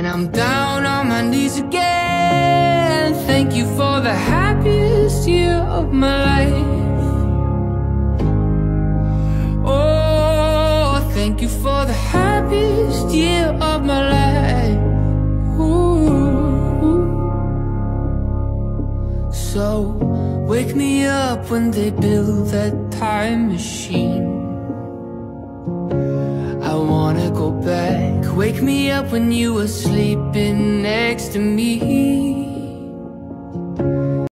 and I'm down on my knees again. Thank you for the happiest year of my life. Oh, thank you for the happiest year of my life. Ooh. So wake me up when they build that time machine. I wanna go back. Wake me up when you were sleeping next to me.